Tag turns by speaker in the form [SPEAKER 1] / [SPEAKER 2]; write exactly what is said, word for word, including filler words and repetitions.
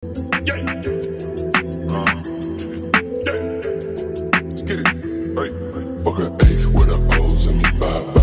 [SPEAKER 1] Yeah. Uh, yeah. Let's get it. Right.
[SPEAKER 2] Fuck an eighth with a O's in me, bye bye.